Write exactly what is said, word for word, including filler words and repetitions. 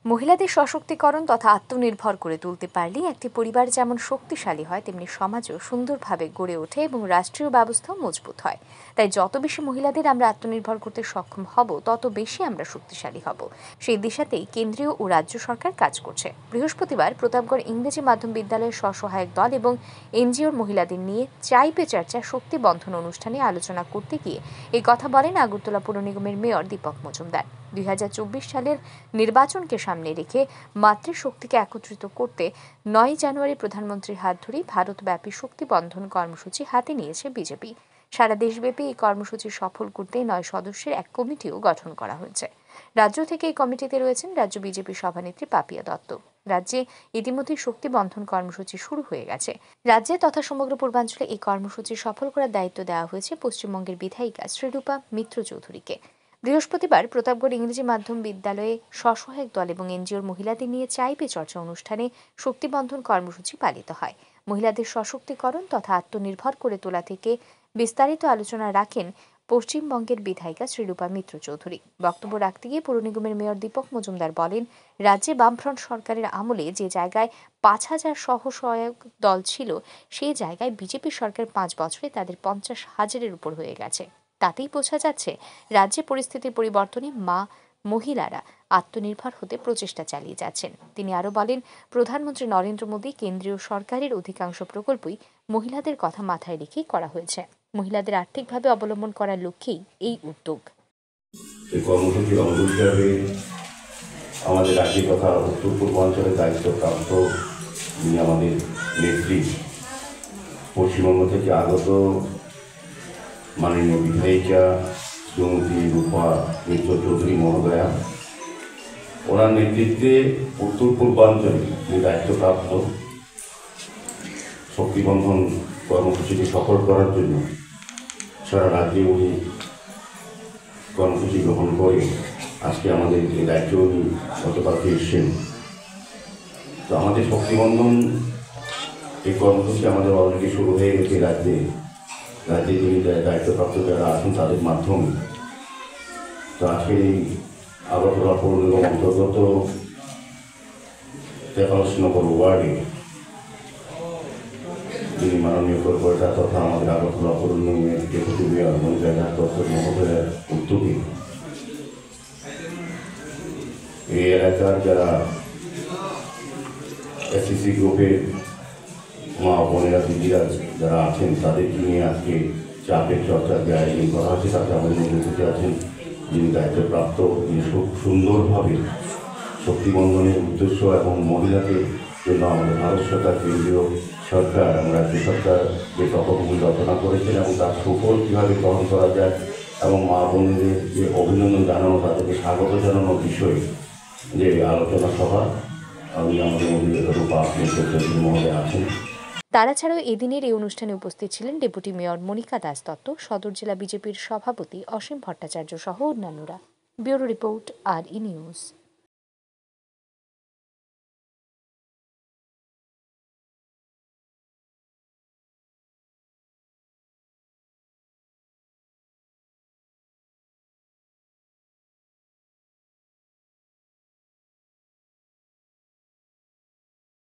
মহিলাদের সশক্তিকরণ তথা আত্মনির্ভর করে তুলতে পারলেই একটি পরিবার যেমন শক্তিশালী হয় তেমনি সমাজও সুন্দরভাবে গড়ে ওঠে এবং রাষ্ট্রীয় ব্যবস্থাও মজবুত হয়। তাই যত বেশি মহিলাদের আমরা আত্মনির্ভর করতে সক্ষম হব তত বেশি আমরা শক্তিশালী হব। সেই দিশাতেই কেন্দ্রীয় ও রাজ্য সরকার কাজ করছে। বৃহস্পতিবার প্রতাপগড় ইংরেজি মাধ্যম বিদ্যালয়ের স্বসহায়ক দল এবং এনজিওর মহিলাদের নিয়ে চাই পে চর্চা শক্তি বন্ধন অনুষ্ঠানে আলোচনা করতে গিয়ে এই কথা বলেন আগরতলা পৌর নিগমের মেয়র দীপক মজুমদার। দুই হাজার চব্বিশ সালের নির্বাচনকে সামনে রেখে মাতৃশক্তিকে একত্রিত করতে নয় জানুয়ারি প্রধানমন্ত্রীর হাত ধরেই ভারতব্যাপী শক্তি বন্ধন কর্মসূচি হাতে নিয়েছে বিজেপি। সারা দেশব্যাপী এই কর্মসূচি সফল করতে নয় সদস্যের এক কমিটিও গঠন করা হয়েছে। রাজ্য থেকে এই কমিটিতে রয়েছেন রাজ্য বিজেপি সভানেত্রী পাপিয়া দত্ত। রাজ্যে ইতিমধ্যে শক্তি বন্ধন কর্মসূচি শুরু হয়ে গেছে। রাজ্যে তথা সমগ্র পূর্বাঞ্চলে এই কর্মসূচি সফল করার দায়িত্ব দেওয়া হয়েছে পশ্চিমবঙ্গের বিধায়িকা শ্রীরূপা মিত্র চৌধুরীকে। বৃহস্পতিবার প্রতাপগড় ইংরেজি মাধ্যম বিদ্যালয়ে স্বসহায়ক দল এবং এনজিওর মহিলাদের নিয়ে চাই পে চর্চা অনুষ্ঠানে শক্তিবন্ধন কর্মসূচি পালিত হয়। মহিলাদের সশক্তিকরণ তথা আত্মনির্ভর করে তোলা থেকে বিস্তারিত আলোচনা রাখেন পশ্চিমবঙ্গের বিধায়িকা শ্রীরূপা মিত্র চৌধুরী। বক্তব্য রাখতে গিয়ে পৌর নিগমের মেয়র দীপক মজুমদার বলেন, রাজ্যে বামফ্রন্ট সরকারের আমলে যে জায়গায় পাঁচ হাজার স্বসহায়ক দল ছিল সেই জায়গায় বিজেপি সরকার পাঁচ বছরে তাদের পঞ্চাশ হাজারের উপর হয়ে গেছে। তাতেই বোঝা যাচ্ছে রাজ্যে পরিস্থিতির পরিবর্তনে মা মহিলারা আত্মনির্ভর হতে প্রচেষ্টা চালিয়ে যাচ্ছেন। তিনি আরও বলেন, প্রধানমন্ত্রী নরেন্দ্র মোদী কেন্দ্রীয় সরকারের অধিকাংশ প্রকল্পই মহিলাদের কথা মাথায় রেখেই করা হয়েছে। মহিলাদের আর্থিকভাবে অবলম্বন করার লক্ষ্যেই এই উদ্যোগ। আমাদের রাজ্যে তথা উত্তর পূর্বাঞ্চলের দায়িত্বপ্রাপ্ত যিনি আমাদের নেত্রী, পশ্চিমবঙ্গ থেকে আগত মাননীয় বিধায়িকা শ্রীমতী রূপা মিত্র চৌধুরী মহোদয়া, ওনার নেতৃত্বে উত্তর পূর্বাঞ্চলে যে দায়িত্বপ্রাপ্ত শক্তিবন্ধন কর্মসূচিকে সফল করার জন্য সারা রাজ্যে উনি কর্মসূচি গ্রহণ করে আজকে আমাদের এই দায়িত্ব উনি গতকালকে এসছেন। তো আমাদের শক্তিবন্ধন এই কর্মসূচি আমাদের অলরেডি শুরু হয়ে গেছে রাজ্যে রাজ্যে যিনি দায়িত্বপ্রাপ্ত যারা আছেন তাদের মাধ্যমে। তো আজকের এই আগরতলা পৌর নিগম অন্তর্গত তেতাল্লিশনগর ওয়ার্ডে যিনি মাননীয় কর্পোরেটর তথা আমাদের আগরতলা পৌর নিগমের ডেপুটি মেয়র মনিকা দত্ত মহোদয়ের উদ্যোগে এই এলাকার যারা এসিসি গ্রুপের মা বোনেরা দিদিরা যারা আছেন তাদেরকে নিয়ে আজকে চাপের চর্চার যে আয়োজন করা হয়েছে তাতে আমাদের মধ্যে আছেন যিনি দায়িত্বপ্রাপ্ত, যিনি খুব সুন্দরভাবে শক্তিবন্ধনের উদ্দেশ্য এবং মহিলাদের জন্য আমাদের ভারত সরকার, কেন্দ্রীয় সরকার এবং রাজ্য সরকার যে তপভূমি রচনা করেছেন এবং তার সুফল কীভাবে গ্রহণ করা যায় এবং মা বোনদের যে অভিনন্দন জানানো, তাদেরকে স্বাগত জানানোর বিষয়ে যে আলোচনা সভা আমি আমাদের মধ্যে রূপা মিত্র চৌধুরী মহোদয় আছেন। তারা ছাড়াও এদিনের এই অনুষ্ঠানে উপস্থিত ছিলেন ডেপুটি মেয়র মনিকা দাস দত্ত, সদর জেলা বিজেপির সভাপতি অসীম ভট্টাচার্য সহ অন্যান্যরা। ব্যুরো রিপোর্ট, আর ই নিউজ।